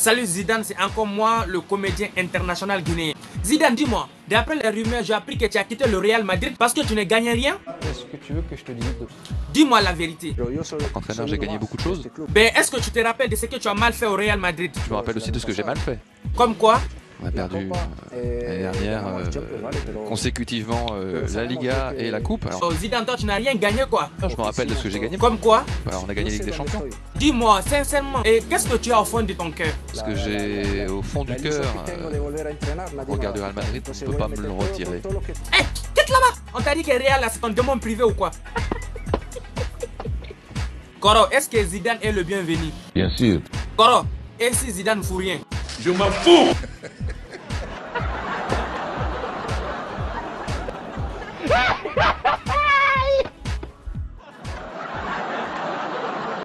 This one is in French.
Salut Zidane, c'est encore moi, le comédien international guinéen. Zidane, dis-moi, d'après les rumeurs, j'ai appris que tu as quitté le Real Madrid parce que tu ne gagnais rien. Est-ce que tu veux que je te dise? Dis-moi la vérité. Entraîneur, j'ai gagné beaucoup de choses. Ben, est-ce que tu te rappelles de ce que tu as mal fait au Real Madrid? Je me rappelle aussi de ce que j'ai mal fait. Comme quoi? On a perdu l'année dernière consécutivement la Liga et la Coupe. Alors, Oh, Zidane, toi, tu n'as rien gagné quoi? je me rappelle de ce que j'ai gagné. Comme quoi? Voilà, on a gagné la Ligue des Champions. Dis-moi, sincèrement, et qu'est-ce que tu as au fond de ton cœur? Ce que j'ai au fond du cœur, regard du Real Madrid, on ne peut pas me le retirer. Hé, quitte là-bas! On t'a dit que Real, là, c'est ton démon privé ou quoi? Koro, est-ce que Zidane est le bienvenu? Bien sûr. Koro, et si Zidane ne fout rien? Je m'en fous.